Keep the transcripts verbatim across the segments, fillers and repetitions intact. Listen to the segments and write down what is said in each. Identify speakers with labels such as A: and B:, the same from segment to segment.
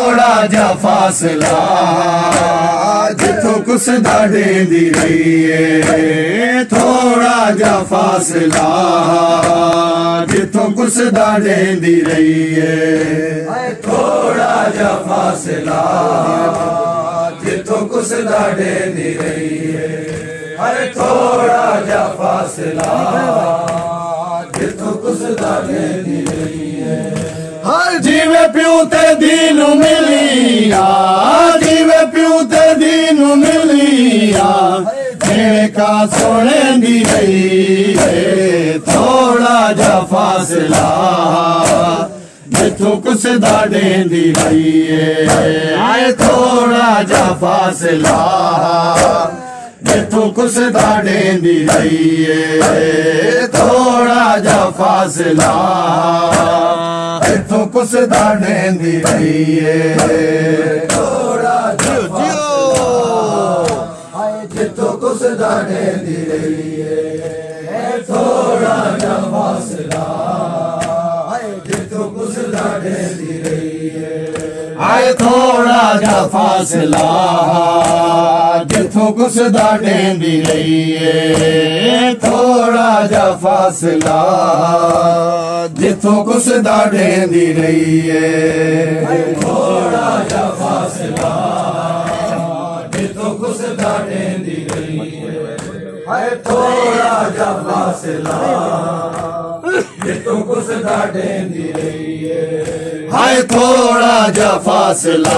A: थोड़ा जा फासला जिथों कुसदा देंदी रही है, थोड़ा जा फासला जिथों कुसदा देंदी रही है, थोड़ा जा फासला जिथों कुसदा देंदी रही है, अरे थोड़ा जा फासला जिथों कुसदा देंदी रही है। हर जीवे प्यू ते दीनू मिलिया, जीवे प्यू ते दीनू मिलिया, जेड़े का सोने दी रही है, थोड़ा जा फासला जिथों कुसदा देंदी रही है, आए थोड़ा जा फासला जिथों कुसदा देंदी रही है, थोड़ा जा फासला जिथों कुसदा देंदी रही है, थोड़ा जा जिथों कुसदा देंदी रही है, थोड़ा जा फासला जिथों कुसदा देंदी रही है, आए थोड़ा जा फासला जिथों कुसदा देंदी रही है, थोड़ा जा फासला जिथों कुसदा देंदी रही है, थोड़ा जा फासला जिथों कुसदा देंदी रही है, थोड़ा जा फासला जिथों कुसदा देंदी रही है, हाय थोड़ा जा फासला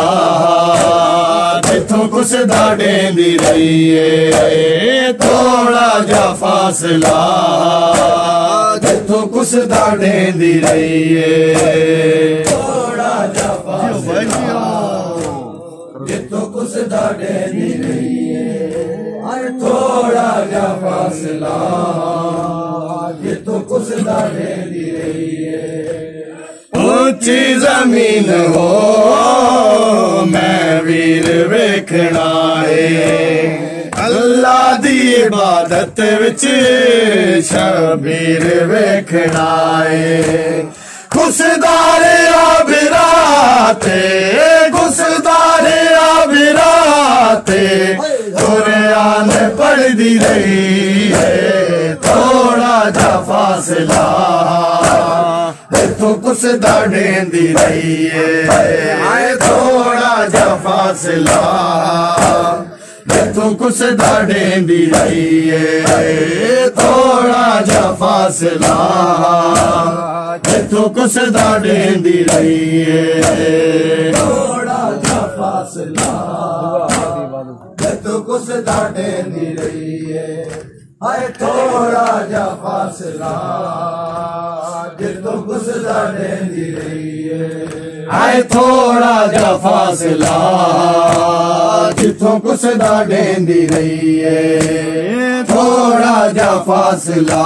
A: जिथों कुसदा देंदी रही है, थोड़ा जा फासला जिथों कुसदा देंदी रही है, थोड़ा जा फासला जिथों कुसदा देंदी रही है, थोड़ा जा फासला जिथों कुसदा देंदी रही है। ऊंची जमीन हो मैं वीर वेखना है, अल्लाह दी इबादत विच शबीर वेखना है, खुशदारे आबिराते खुशदारे आबिराते कुरान पढ़दी रही है, थोड़ा जा फासला जिथों कुसदा देंदी रही है, आए थोड़ा जा फासला जिथों कुसदा देंदी रही है, थोड़ा जा फासला जिथों कुसदा देंदी रही है, थोड़ा जा फासला जिथों कुसदा देंदी रही है, हाय थोड़ा जा फासला जिथों कुसदा देंदी रही है, हाय थोड़ा जा फासला जिथों कुसदा देंदी रही है, थोड़ा जा फासला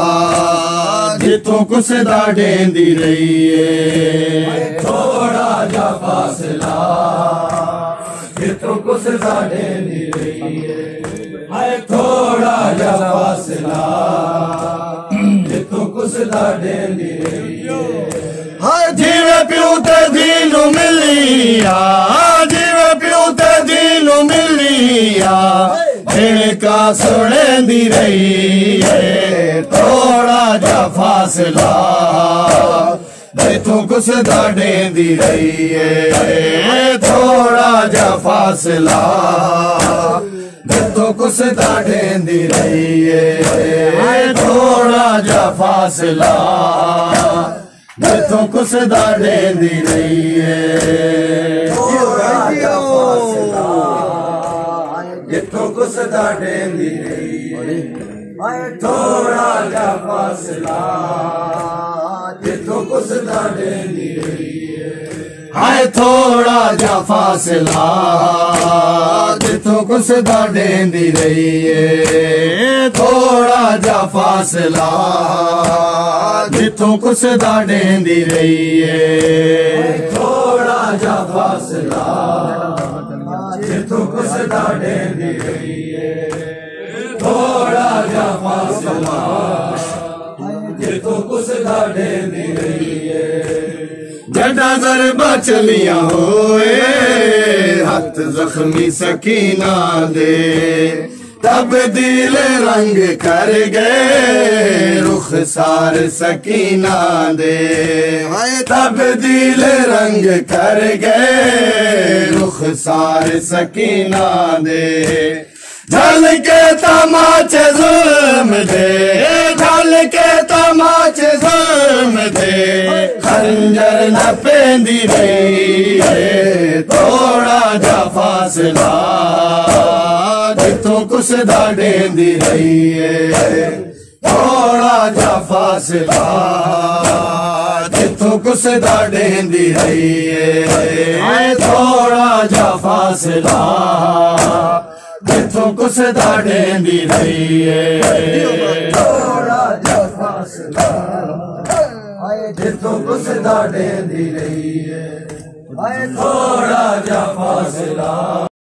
A: जिथों कुसदा देंदी रही है, थोड़ा जा फासला जिथों कुसदा देंदी रही है, हाय थोड़ा जा फासला जिथों कुसदा देंदी रही है, हाय जीवे प्यू ते दीनू मिलिया, जीवे प्यू ते दीनू मिलिया, जेड़े का सुनेंदी रही है, थोड़ा जा फासला जिथों कुसदा देंदी रही है, थोड़ा जा फासला जिथों कुसदा देंदी रही है, थोड़ा जा फासला जिथों कुसदा देंदी रही है, थोड़ा जा फासला जिथों कुसदा देंदी रही है, थोड़ा जा फासला जिथों कुसदा देंदी रही है, हाय थोड़ा जा फासला जिथों कुसदा देंदी रही है, थोड़ा जा फासला जिथों कुसदा देंदी रही है, थोड़ा जा फासला जिथों कुसदा देंदी रही है, थोड़ा जा फासला जिथों कुसदा देंदी रही है, जड़ा जरबा चलिया होए जख्मी सकीना दे तब्दील रंग कर गए रुख सार सकीना दे तब्दील रंग कर गए रुख सार सकीना दे ढल के तमाचे जुल्म दे ढल के तमाचे जुल्म दे खंजर न पेंदी रही है थोड़ा जा फासला जिथों कुछ दा डेंदी रही है थोड़ा जा फासला जिथों कुछ दा डेंदी रही है थोड़ा जा फासला जिथों कुछ दा डेंदी रही है थोड़ा जा फासला जिथों कुछ दा डेंदी रही है थोड़ा जा फासला।